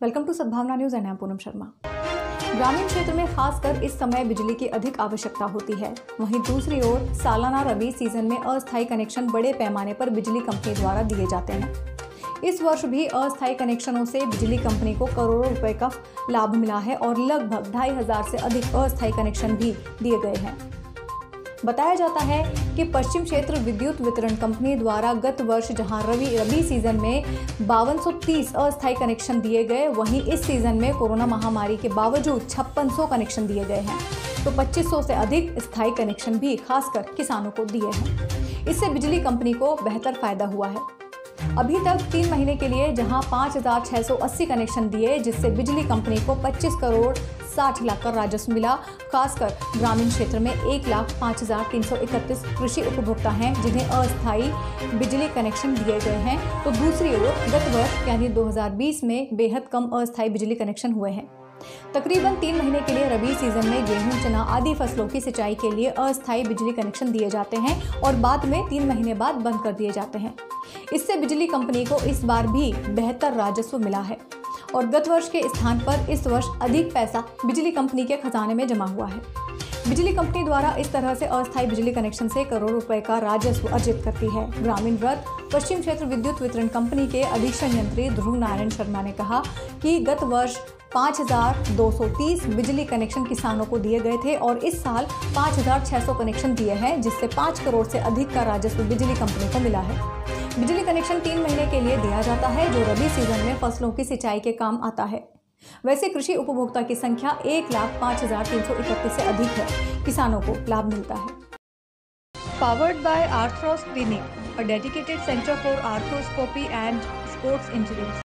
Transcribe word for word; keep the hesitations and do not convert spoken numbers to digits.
Welcome to Sadbhavna news and I am Poonam Sharma. ग्रामीण क्षेत्र में खासकर इस समय बिजली की अधिक आवश्यकता होती है। वहीं दूसरी ओर सालाना रबी सीजन में अस्थायी कनेक्शन बड़े पैमाने पर बिजली कंपनी द्वारा दिए जाते हैं। इस वर्ष भी अस्थायी कनेक्शनों से बिजली कंपनी को करोड़ों रुपए का लाभ मिला है और लगभग ढाई हजार से अधिक अस्थायी कनेक्शन भी दिए गए हैं। बताया जाता है कि पश्चिम क्षेत्र विद्युत वितरण कंपनी द्वारा गत वर्ष जहां रवि रबी सीजन में बावन सौ तीस अस्थायी कनेक्शन दिए गए, वहीं इस सीजन में कोरोना महामारी के बावजूद छप्पन सौ कनेक्शन दिए गए हैं, तो पच्चीस सौ से अधिक स्थायी कनेक्शन भी खासकर किसानों को दिए हैं। इससे बिजली कंपनी को बेहतर फायदा हुआ है। अभी तक तीन महीने के लिए जहां पाँच हजार छह सौ अस्सी कनेक्शन दिए, जिससे बिजली कंपनी को पच्चीस करोड़ साठ लाख का राजस्व मिला। खासकर ग्रामीण क्षेत्र में एक लाख पाँच हजार तीन सौ इकतीस कृषि उपभोक्ता हैं जिन्हें अस्थायी बिजली कनेक्शन दिए गए हैं, तो दूसरी ओर गत वर्ष यानी दो हज़ार बीस में बेहद कम अस्थायी बिजली कनेक्शन हुए हैं। तकरीबन तीन महीने के लिए रबी सीजन में गेहूं, चना आदि फसलों की सिंचाई के लिए अस्थायी बिजली कनेक्शन दिए जाते हैं और बाद में तीन महीने बाद बंद कर दिए जाते हैं। इससे बिजली कंपनी को इस बार भी बेहतर राजस्व मिला है और गत वर्ष के स्थान पर इस वर्ष अधिक पैसा बिजली कंपनी के खजाने में जमा हुआ है। बिजली कंपनी द्वारा इस तरह से अस्थायी बिजली कनेक्शन से करोड़ों रुपए का राजस्व अर्जित करती है। ग्रामीण व्रत पश्चिम क्षेत्र विद्युत वितरण कंपनी के अधीक्षण यंत्री ध्रुव नारायण शर्मा ने कहा कि गत वर्ष पाँच हजार दो सौ तीस बिजली कनेक्शन किसानों को दिए गए थे और इस साल पाँच हजार छह सौ कनेक्शन दिए हैं, जिससे पाँच करोड़ से अधिक का राजस्व बिजली कंपनी को मिला है। बिजली कनेक्शन तीन महीने के लिए दिया जाता है, जो रबी सीजन में फसलों की सिंचाई के काम आता है। वैसे कृषि उपभोक्ता की संख्या एक लाख पाँच हजार तीन सौ इकतीस से अधिक है। किसानों को लाभ मिलता है। Powered by Arthros clinic, a dedicated centre for arthroscopy and sports injuries.